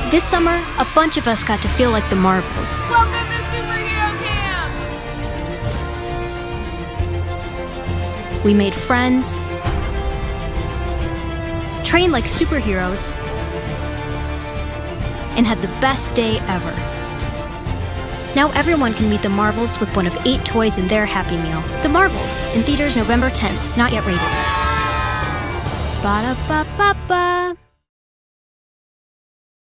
This summer, a bunch of us got to feel like the Marvels. Welcome to Superhero Camp! We made friends, trained like superheroes, and had the best day ever. Now everyone can meet the Marvels with one of 8 toys in their Happy Meal. The Marvels, in theaters November 10th, not yet rated. Ba-da-ba-ba-ba.